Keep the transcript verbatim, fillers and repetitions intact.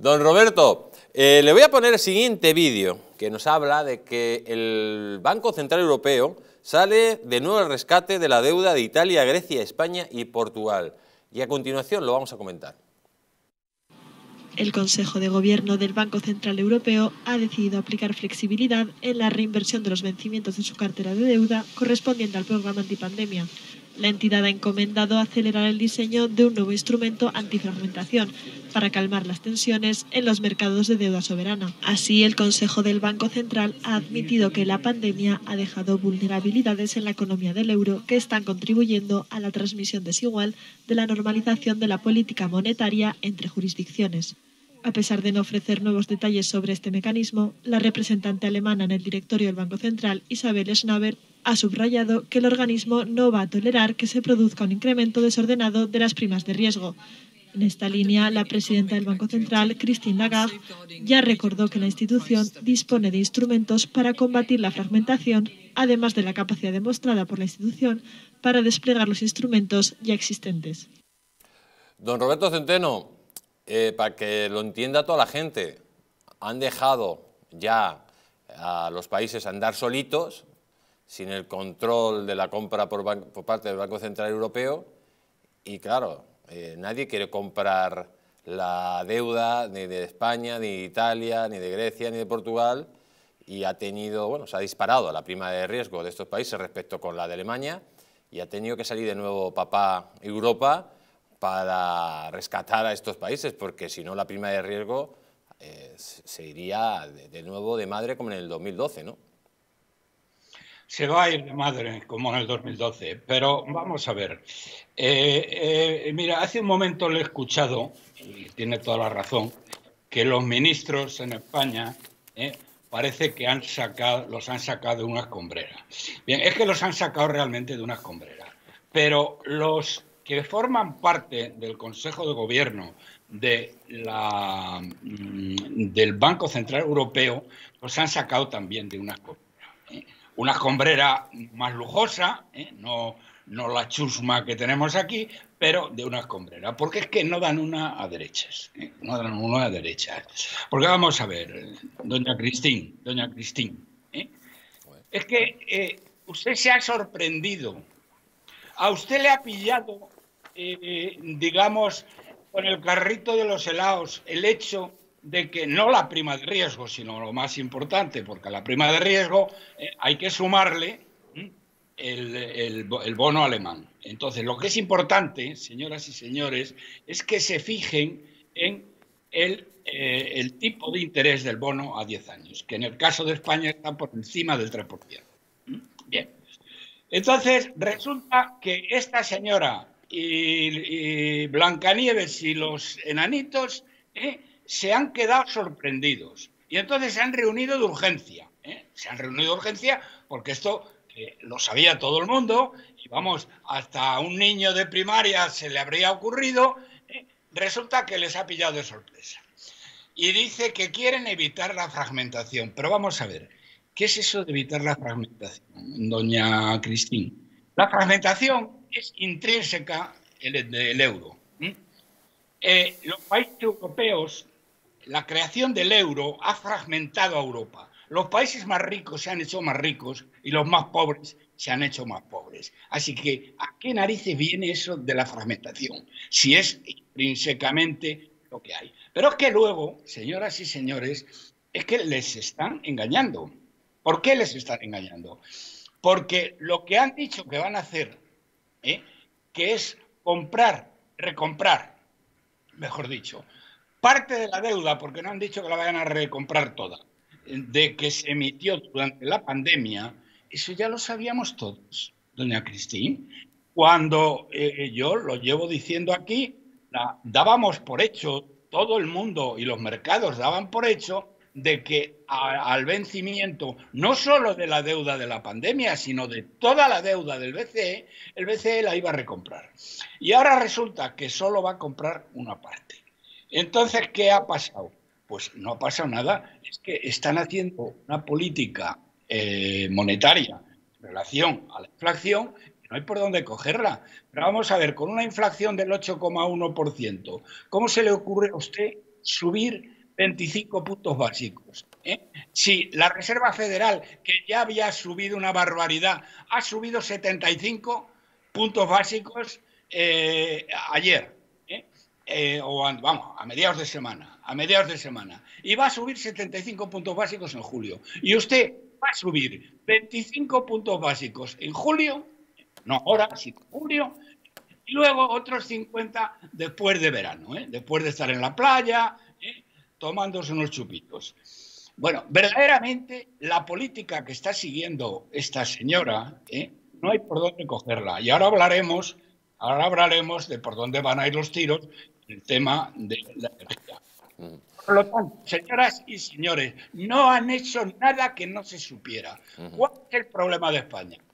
Don Roberto, eh, le voy a poner el siguiente vídeo que nos habla de que el Banco Central Europeo sale de nuevo al rescate de la deuda de Italia, Grecia, España y Portugal. Y a continuación lo vamos a comentar. El Consejo de Gobierno del Banco Central Europeo ha decidido aplicar flexibilidad en la reinversión de los vencimientos de su cartera de deuda correspondiente al programa antipandemia. La entidad ha encomendado acelerar el diseño de un nuevo instrumento antifragmentación para calmar las tensiones en los mercados de deuda soberana. Así, el Consejo del Banco Central ha admitido que la pandemia ha dejado vulnerabilidades en la economía del euro que están contribuyendo a la transmisión desigual de la normalización de la política monetaria entre jurisdicciones. A pesar de no ofrecer nuevos detalles sobre este mecanismo, la representante alemana en el directorio del Banco Central, Isabel Schnabel, ha subrayado que el organismo no va a tolerar que se produzca un incremento desordenado de las primas de riesgo. En esta línea, la presidenta del Banco Central, Christine Lagarde, ya recordó que la institución dispone de instrumentos para combatir la fragmentación, además de la capacidad demostrada por la institución para desplegar los instrumentos ya existentes. Don Roberto Centeno, eh, para que lo entienda toda la gente, han dejado ya a los países andar solitos, sin el control de la compra por, por parte del Banco Central Europeo, y claro, eh, nadie quiere comprar la deuda ni de España, ni de Italia, ni de Grecia, ni de Portugal, y ha tenido, bueno, se ha disparado la prima de riesgo de estos países respecto con la de Alemania, y ha tenido que salir de nuevo papá Europa para rescatar a estos países, porque si no la prima de riesgo eh, se iría de, de nuevo de madre como en el dos mil doce, ¿no? Se va a ir de madre, como en el dos mil doce, pero vamos a ver. Eh, eh, mira, hace un momento le he escuchado, y tiene toda la razón, que los ministros en España eh, parece que han sacado, los han sacado de una escombrera. Bien, es que los han sacado realmente de una escombrera, pero los que forman parte del Consejo de Gobierno de la, del Banco Central Europeo los han sacado también de una escombrera. ¿eh? Una escombrera más lujosa, ¿eh? no, no la chusma que tenemos aquí, pero de una escombrera, porque es que no dan una a derechas, ¿eh? no dan una a derechas. Porque vamos a ver, doña Christine, doña Christine, ¿eh? es que eh, usted se ha sorprendido, a usted le ha pillado, eh, digamos, con el carrito de los helados, el hecho de que no la prima de riesgo, sino lo más importante, porque a la prima de riesgo eh, hay que sumarle ¿eh? el, el, el bono alemán. Entonces, lo que es importante, señoras y señores, es que se fijen en el, eh, el tipo de interés del bono a diez años, que en el caso de España está por encima del tres por ciento. Bien. Entonces, resulta que esta señora y, y Blancanieves y los enanitos ¿eh? se han quedado sorprendidos y entonces se han reunido de urgencia. ¿eh? Se han reunido de urgencia porque esto eh, lo sabía todo el mundo y vamos, hasta a un niño de primaria se le habría ocurrido, ¿eh? resulta que les ha pillado de sorpresa. Y dice que quieren evitar la fragmentación. Pero vamos a ver, ¿qué es eso de evitar la fragmentación, doña Christine? La fragmentación es intrínseca del euro. ¿eh? Eh, los países europeos, la creación del euro ha fragmentado a Europa. Los países más ricos se han hecho más ricos y los más pobres se han hecho más pobres. Así que, ¿a qué narices viene eso de la fragmentación? Si es intrínsecamente lo que hay. Pero es que luego, señoras y señores, es que les están engañando. ¿Por qué les están engañando? Porque lo que han dicho que van a hacer, ¿eh? que es comprar, recomprar, mejor dicho, parte de la deuda, porque no han dicho que la vayan a recomprar toda, de que se emitió durante la pandemia, eso ya lo sabíamos todos, doña Christine. Cuando eh, yo lo llevo diciendo aquí, la, dábamos por hecho, todo el mundo y los mercados daban por hecho de que a, al vencimiento no solo de la deuda de la pandemia, sino de toda la deuda del B C E, el B C E la iba a recomprar. Y ahora resulta que solo va a comprar una parte. Entonces, ¿qué ha pasado? Pues no ha pasado nada. Es que están haciendo una política eh, monetaria en relación a la inflación y no hay por dónde cogerla. Pero vamos a ver, con una inflación del ocho coma uno por ciento, ¿cómo se le ocurre a usted subir veinticinco puntos básicos. ¿eh? Si la Reserva Federal, que ya había subido una barbaridad, ha subido setenta y cinco puntos básicos eh, ayer, ¿eh? Eh, o a, vamos, a mediados de semana, a mediados de semana, y va a subir setenta y cinco puntos básicos en julio. Y usted va a subir veinticinco puntos básicos en julio, no ahora, sino en julio, y luego otros cincuenta después de verano, ¿eh? después de estar en la playa, ¿eh? tomándose unos chupitos. Bueno, verdaderamente la política que está siguiendo esta señora, ¿eh? no hay por dónde cogerla. Y ahora hablaremos, ahora hablaremos de por dónde van a ir los tiros en el tema de la energía. Por lo tanto, señoras y señores, no han hecho nada que no se supiera. ¿Cuál es el problema de España?